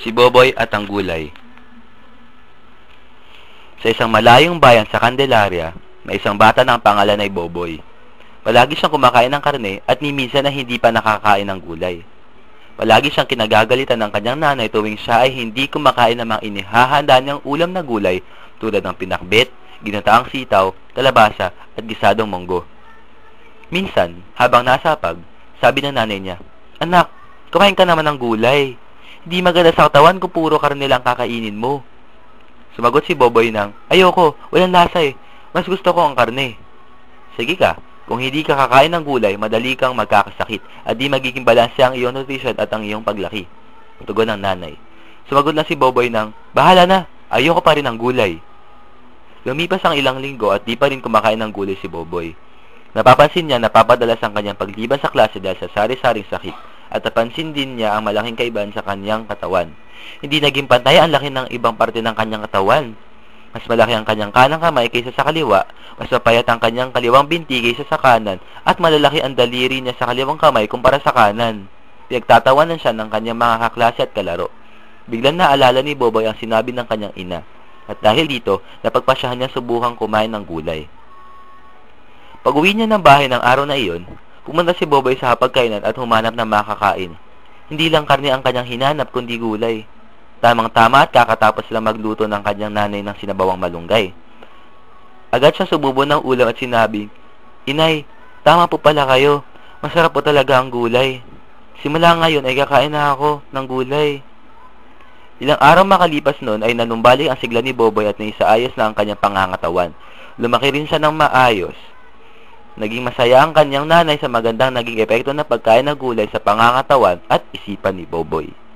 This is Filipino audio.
Si Boboy at ang gulay. Sa isang malayong bayan sa Candelaria, may isang bata ng pangalan ay Boboy. Palagi siyang kumakain ng karne at ni minsan na hindi pa nakakain ng gulay. Palagi siyang kinagagalitan ng kanyang nanay tuwing siya ay hindi kumakain ng mga inihahanda niyang ulam na gulay tulad ng pinakbet, ginataang sitaw, kalabasa at gisadong monggo. Minsan, habang nasapag, sabi ng nanay niya, "Anak, kumain ka naman ng gulay. Hindi maganda sa katawan kung puro karne lang kakainin mo." Sumagot si Boboy ng, "Ayoko, walang lasa eh. Mas gusto ko ang karne." "Sige ka, kung hindi ka kakain ng gulay, madali kang magkakasakit at di magiging balanse ang iyong nutrition at ang iyong paglaki." Tugon ng nanay. Sumagot na si Boboy ng, "Bahala na, ayoko pa rin ng gulay." Lumipas ang ilang linggo at di pa rin kumakain ng gulay si Boboy. Napapansin niya na napapadalas ang kanyang pagliban sa klase dahil sa sari-saring sakit at napansin din niya ang malaking kaibahan sa kanyang katawan. Hindi naging pantay ang laki ng ibang parte ng kanyang katawan. Mas malaki ang kanyang kanang kamay kaysa sa kaliwa, mas mapayat ang kanyang kaliwang binti kaysa sa kanan, at malalaki ang daliri niya sa kaliwang kamay kumpara sa kanan. Pinagtatawanan siya ng kanyang mga kaklase at kalaro. Biglang naalala ni Boboy ang sinabi ng kanyang ina, at dahil dito, napagpasyahan niya subukang kumain ng gulay. Pag-uwi niya ng bahay ng araw na iyon, pumunta si Boboy sa hapagkainan at humanap ng makakain. Hindi lang karne ang kanyang hinanap kundi gulay. Tamang-tama at kakatapos lang magluto ng kanyang nanay ng sinabawang malunggay. Agad siya sumubo ng ulam at sinabi, "Inay, tama po pala kayo. Masarap po talaga ang gulay. Simula ngayon ay kakain na ako ng gulay." Ilang araw makalipas noon ay nanumbalik ang sigla ni Boboy at naisaayos na ang kanyang pangangatawan. Lumaki rin siya ng maayos. Naging masaya ang kanyang nanay sa magandang naging epekto ng pagkain ng gulay sa pangangatawan at isipan ni Boboy.